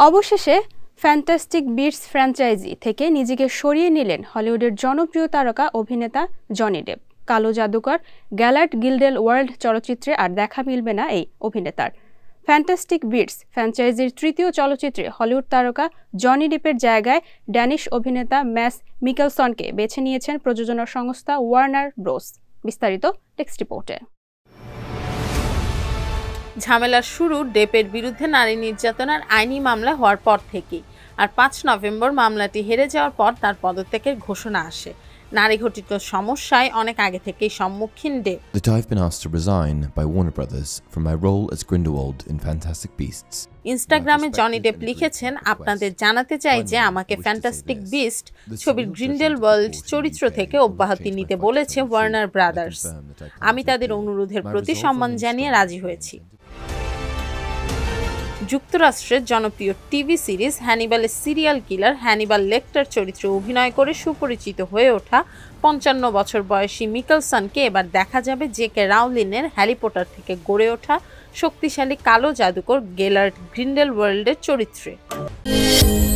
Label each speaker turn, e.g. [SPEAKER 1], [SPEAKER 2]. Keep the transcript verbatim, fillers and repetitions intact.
[SPEAKER 1] অবশেষে fantastic beast's franchise থেকে নিজেকে সরিয়ে নিলেন হলিউডের জনপ্রিয় তারকা অভিনেতা জনি ডেপ। কালো জাদুকর গ্যালার্ট গিল্ডেল ওয়ার্ল্ড চলচ্চিত্রে আর দেখা মিলবে না এই অভিনেতার। ফ্যান্টাস্টিক বিস্টস ফ্র্যাঞ্চাইজির তৃতীয় চলচ্চিত্রে হলিউড তারকা জনি ডেপের জায়গায় ড্যানিশ অভিনেতা ম্যাস মিকেলসনকে বেছে নিয়েছেন প্রযোজনা সংস্থা ওয়ার্নার ব্রোস। বিস্তারিত টেক্সট রিপোর্টে।
[SPEAKER 2] ঝামেলার শুরু ডেপের বিরুদ্ধে নারী নির্যাতনের আইনি মামলা হওয়ার পর থেকেই, আর পাঁচ নভেম্বর মামলাটি হেরে যাওয়ার পর তার পদত্যাগের ঘোষণা আসে। নারী ঘটিত সমস্যায় অনেক আগে থেকেই সম্মুখীন Depp.
[SPEAKER 3] That I've been asked to resign by Warner Brothers from my role as Grindelwald in Fantastic Beasts.
[SPEAKER 2] ইনস্টাগ্রামে জনি ডেপ লিখেছেন, আপনাদের জানাতে চাই যে আমাকে ফ্যান্টাস্টিক বিস্ট ছবির গ্রিন্ডেলওয়াল্ড চরিত্র থেকে অব্যাহতি নিতে বলেছে ওয়ার্নার ব্রাদার্স। আমি তাদের অনুরোধের প্রতি সম্মান জানিয়ে রাজি হয়েছি। যুক্তরাষ্ট্রের জনপ্রিয় টিভি সিরিজ হ্যানিবালের সিরিয়াল কিলার হ্যানিবাল লেক্টার চরিত্রে অভিনয় করে সুপরিচিত হয়ে ওঠা পঞ্চান্ন বছর বয়সী মিকেলসনকে এবার দেখা যাবে জে কে রাউলিনের হ্যারি পটার থেকে গড়ে ওঠা শক্তিশালী কালো জাদুকর গেলার্ট গ্রিন্ডেলওয়াল্ডের চরিত্রে।